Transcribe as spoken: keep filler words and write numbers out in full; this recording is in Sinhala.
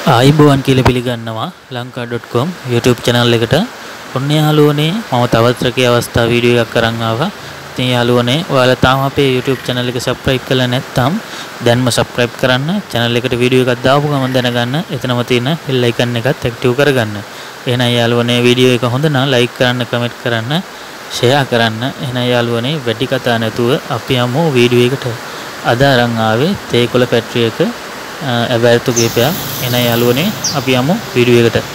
ආයිබෝවන් කියලා පිළිගන්නවා lanka dot com YouTube channel එකට. ඔන්න යාළුවනේ මම තවත් රකේ අවස්ථා වීඩියෝ එකක් අරන් ආවා. ඉතින් යාළුවනේ ඔයාලා තාම අපේ YouTube channel එක subscribe කරලා නැත්නම් දැන්ම subscribe කරන්න. channel එකට වීඩියෝ එකක් දාපු ගමන් දැනගන්න. එතනම තියෙන bell icon එකත් active කරගන්න. එහෙනම් යාළුවනේ වීඩියෝ එක හොඳ නම් like කරන්න, comment කරන්න, share කරන්න. එහෙනම් යාළුවනේ වැඩි කතා නැතුව අපි යමු වීඩියෝ එකට. අද අරන් ආවේ තේකොළ පැට්‍රි එක ඇබෑරතු කීපයක්. එන යාළුවනේ අපි යමු වීඩියෝ එකට.